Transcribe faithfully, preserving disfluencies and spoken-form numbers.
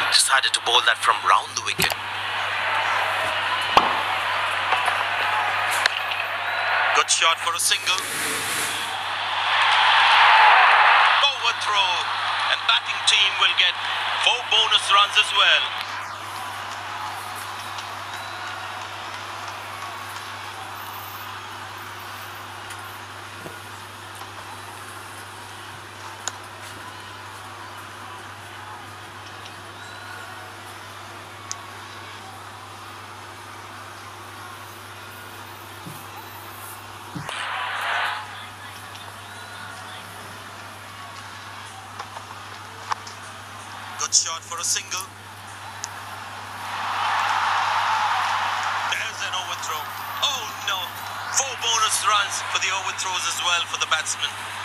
Decided to bowl that from round the wicket. Good shot for a single. Overthrow, and batting team will get four bonus runs as well. Good shot for a single. There's an overthrow. Oh no! Four bonus runs for the overthrows as well for the batsman.